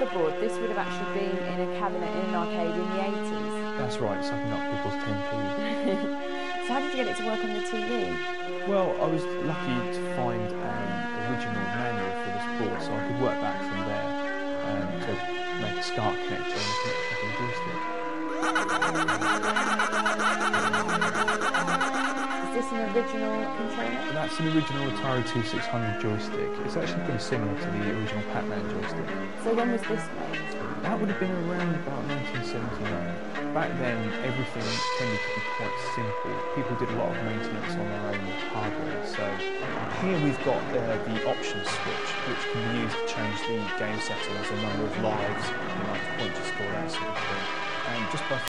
motherboard, this would have actually been in a cabinet in an arcade in the 80s. That's right, sucking up people's 10p. So how did you get it to work on the TV? Well, I was lucky to find an original manual for this board, so I could work back from there to make a SCART connector and a connection for the joystick. Is this an original controller? That's an original Atari 2600 joystick. It's actually pretty similar to the original Pac-Man joystick. So when was this made? That would have been around about 1979. Back then, everything tended to be quite simple. People did a lot of maintenance on their own hardware. So here we've got the options switch, which can be used to change the game settings, the number of lives, the amount of points you score, that sort of thing. And just by